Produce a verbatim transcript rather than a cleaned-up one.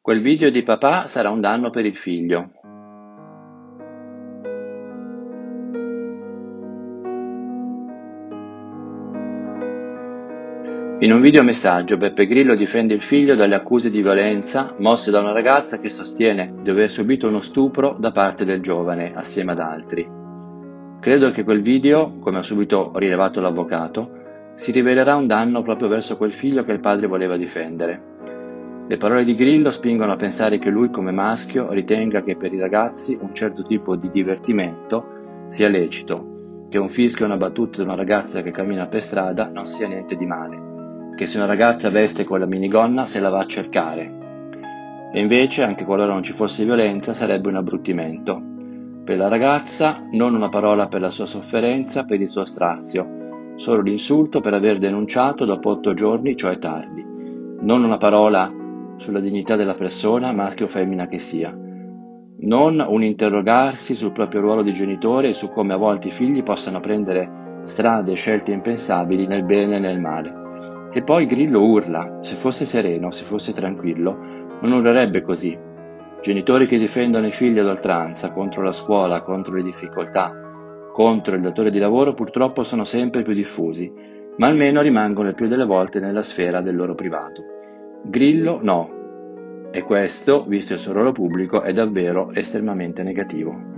Quel video di papà sarà un danno per il figlio. In un videomessaggio Beppe Grillo difende il figlio dalle accuse di violenza mosse da una ragazza che sostiene di aver subito uno stupro da parte del giovane assieme ad altri. Credo che quel video, come ha subito rilevato l'avvocato, si rivelerà un danno proprio verso quel figlio che il padre voleva difendere. Le parole di Grillo spingono a pensare che lui come maschio ritenga che per i ragazzi un certo tipo di divertimento sia lecito, che un fischio e una battuta di una ragazza che cammina per strada non sia niente di male, che se una ragazza veste quella minigonna se la va a cercare. E invece, anche qualora non ci fosse violenza, sarebbe un abbruttimento. Per la ragazza, non una parola per la sua sofferenza, per il suo strazio, solo l'insulto per aver denunciato dopo otto giorni, cioè tardi. Non una parola sulla dignità della persona, maschio o femmina che sia. Non un interrogarsi sul proprio ruolo di genitore e su come a volte i figli possano prendere strade e scelte impensabili nel bene e nel male. E poi Grillo urla, se fosse sereno, se fosse tranquillo, non urlerebbe così. Genitori che difendono i figli ad oltranza, contro la scuola, contro le difficoltà, contro il datore di lavoro purtroppo sono sempre più diffusi, ma almeno rimangono il più delle volte nella sfera del loro privato. Grillo no. E questo, visto il suo ruolo pubblico, è davvero estremamente negativo.